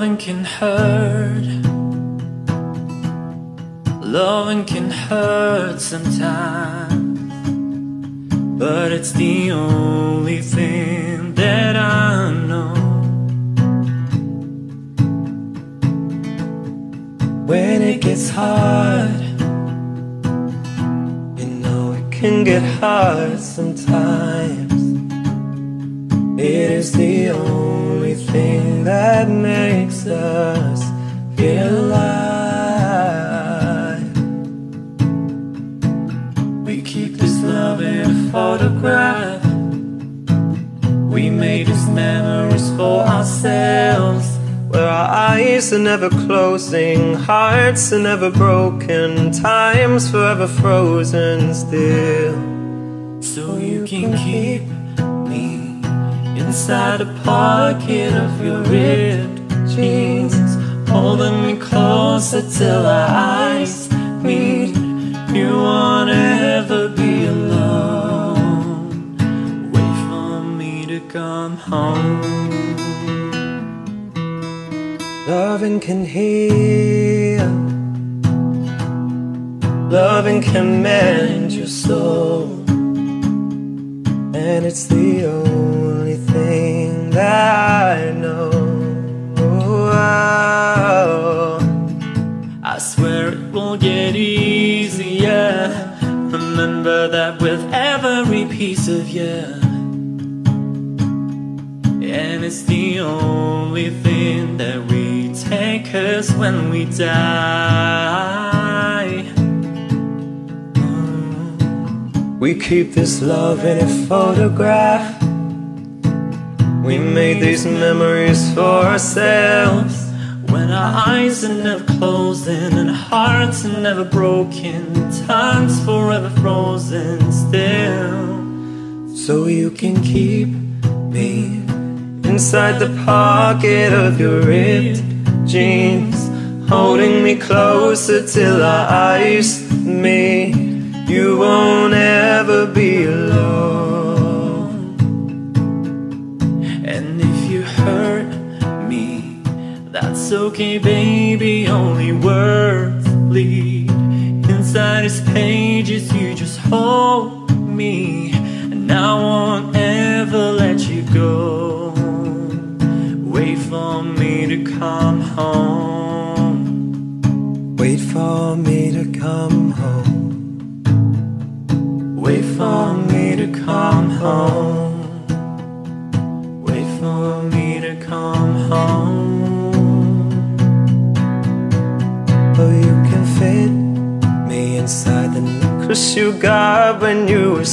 Loving can hurt. Loving can hurt sometimes, but it's the only thing that I know. When it gets hard, you know it can get hard sometimes. It is the only thing that makes us feel alive. We keep this love in a photograph. We made these memories for ourselves, where our eyes are never closing, hearts are never broken, time's forever frozen still. So you can keep me inside the pocket of your ripped jeans, holding me closer till our eyes meet. You won't ever be alone. Wait for me to come home. Loving can heal, loving can mend your soul, and it's the only thing that I know. I swear it will get easier. Remember that with every piece of you, and it's the only thing that we take us when we die. We keep this love in a photograph. We made these memories for ourselves, when our eyes are never closing and hearts are never broken, time's forever frozen still. So you can keep me inside the pocket of your ripped jeans, holding me closer till our eyes meet. You won't ever be alone. And if you hurt me, that's okay, baby, only words bleed. Inside these pages you just hold me, and I won't ever let you go. Wait for me to come home. Wait for me to come home. Wait for me to come home. Wait for me to come home. Oh, you can fit me inside the necklace you got when you were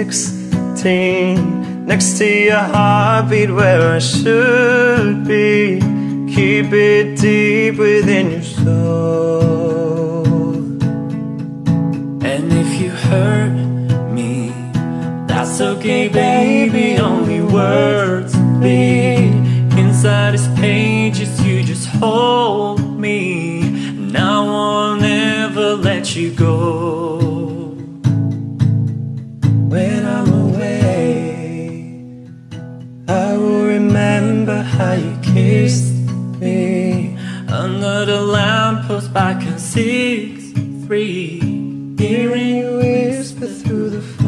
16, next to your heartbeat where I should be. Keep it deep within your soul. And if you hurt me, that's okay, baby, only words bleed. Inside these pages you just hold me, and I won't ever let you go. When I'm away, I will remember how you kissed me under the lamppost back in '63, hearing you whisper through the